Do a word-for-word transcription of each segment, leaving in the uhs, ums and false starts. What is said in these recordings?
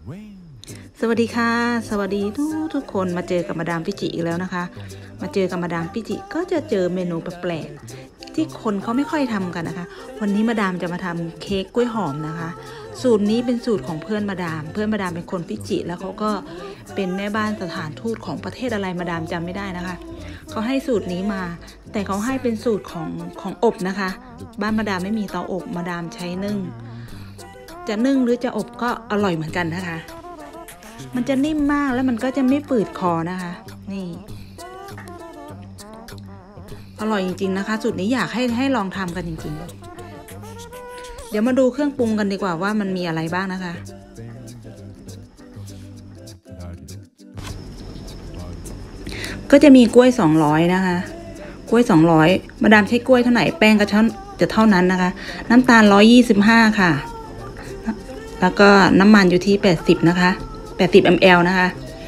สวัสดีค่ะสวัสดีทุกทุกคนมาเจอกับมาดามปิจิอีกแล้วนะคะมาเจอกับมาดามปิจิก็จะเจอเมนูแปลกๆที่คนเขาไม่ค่อยทำกันนะคะวันนี้มาดามจะมาทำเค้กกล้วยหอมนะคะสูตรนี้เป็นสูตรของเพื่อนมาดามเพื่อนมาดามเป็นคนปิจิแล้วเขาก็เป็นแม่บ้านสถานทูตของประเทศอะไรมาดามจำไม่ได้นะคะเขาให้สูตรนี้มาแต่เขาให้เป็นสูตรของของอบนะคะบ้านมาดามไม่มีเตาอบมาดามใช้นึ่งจะนึ่งหรือจะอบก็อร่อยเหมือนกันนะคะมันจะนิ่มมากแล้วมันก็จะไม่ฝืดคอนะคะนี่อร่อยจริงๆนะคะสูตรนี้อยากให้ให้ลองทำกันจริงๆเดี๋ยวมาดูเครื่องปรุงกันดีกว่าว่ามันมีอะไรบ้างนะคะก็จะมีกล้วยสองร้อยนะคะกล้วยสองร้อยมาดามใช้กล้วยเท่าไหร่แป้งก็จะเท่านั้นนะคะน้ำตาลหนึ่งร้อยยี่สิบห้าค่ะแล้วก็น้ำมันอยู่ที่แปดสิบนะคะแปดสิบมิลลิลิตร นะคะ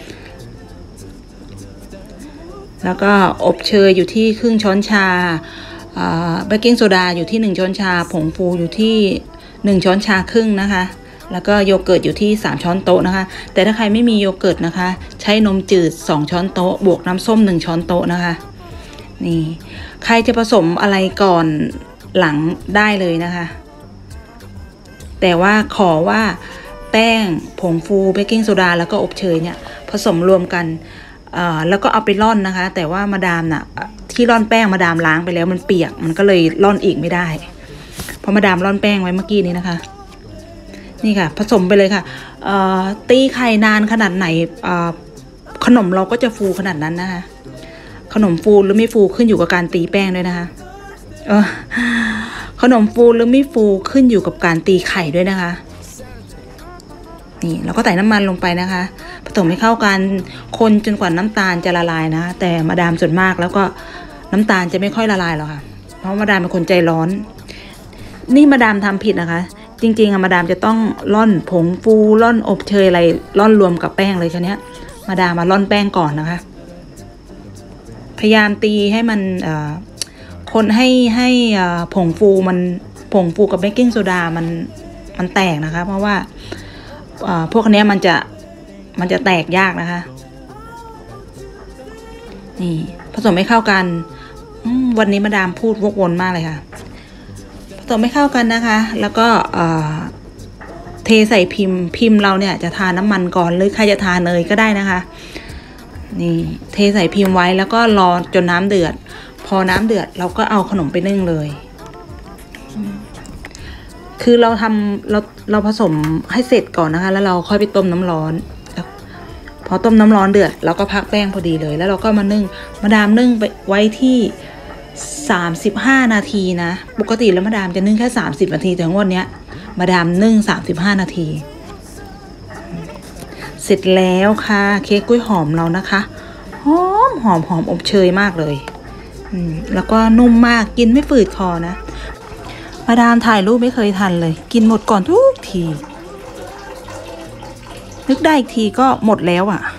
แล้วก็อบเชยอยู่ที่ครึ่งช้อนชาเบกกิ้งโซดาอยู่ที่หนึ่งช้อนชาผงฟูอยู่ที่หนึ่งช้อนชาครึ่งนะคะแล้วก็โยเกิร์ตอยู่ที่สามช้อนโต๊ะนะคะแต่ถ้าใครไม่มีโยเกิร์ตนะคะใช้นมจืดสองช้อนโต๊ะบวกน้ำส้มหนึ่งช้อนโต๊ะนะคะนี่ใครจะผสมอะไรก่อนหลังได้เลยนะคะแต่ว่าขอว่าแป้งผงฟูเบกกิ้งโซดาแล้วก็อบเชยเนี่ยผสมรวมกันแล้วก็เอาไปร่อนนะคะแต่ว่ามาดามน่ะที่ร่อนแป้งมาดามล้างไปแล้วมันเปียกมันก็เลยร่อนอีกไม่ได้เพราะมาดามร่อนแป้งไว้เมื่อกี้นี้นะคะนี่ค่ะผสมไปเลยค่ะตีไข่นานขนาดไหนขนมเราก็จะฟูขนาดนั้นนะคะขนมฟูหรือไม่ฟูขึ้นอยู่กับการตีแป้งด้วยนะคะเออขนมฟูหรือไม่ฟูขึ้นอยู่กับการตีไข่ด้วยนะคะนี่เราก็ใส่น้ำมันลงไปนะคะผสมให้เข้ากันคนจนกว่าน้ำตาลจะละลายนะแต่มาดามส่วนมากแล้วก็น้ำตาลจะไม่ค่อยละลายหรอกค่ะเพราะมาดามเป็นคนใจร้อนนี่มาดามทำผิดนะคะจริงๆอะมาดามจะต้องร่อนผงฟูร่อนอบเชยอะไรร่อนรวมกับแป้งเลยคันนี้มาดามมาร่อนแป้งก่อนนะคะพยายามตีให้มันคนให้ให้ผงฟูมันผงฟูกับเบกกิ้งโซดามันมันแตกนะคะเพราะว่าพวกนี้มันจะมันจะแตกยากนะคะนี่ผสมให้เข้ากันวันนี้มาดามพูดวกวนมากเลยค่ะผสมให้เข้ากันนะคะแล้วก็เทใส่พิมพ์พิมพ์เราเนี่ยจะทาน้ำมันก่อนหรือใครจะทาเนยก็ได้นะคะนี่เทใส่พิมพ์ไว้แล้วก็รอจนน้ำเดือดพอน้ำเดือดเราก็เอาขนมไปนึ่งเลยคือเราทำเราเราผสมให้เสร็จก่อนนะคะแล้วเราค่อยไปต้มน้ำร้อนพอต้มน้ำร้อนเดือดเราก็พักแป้งพอดีเลยแล้วเราก็มานึ่งมาดามนึ่งไปไว้ที่สามสิบห้านาทีนะปกติแล้วมาดามจะนึ่งแค่สามสิบนาทีแต่วันนี้มาดามนึ่งสามสิบห้านาทีเสร็จแล้วค่ะเค้กกล้วยหอมเรานะคะหอมหอมหอมอบเชยมากเลยอืมแล้วก็นุ่มมากกินไม่ฝืดคอนะมาดามถ่ายรูปไม่เคยทันเลยกินหมดก่อนทุกทีนึกได้อีกทีก็หมดแล้วอ่ะ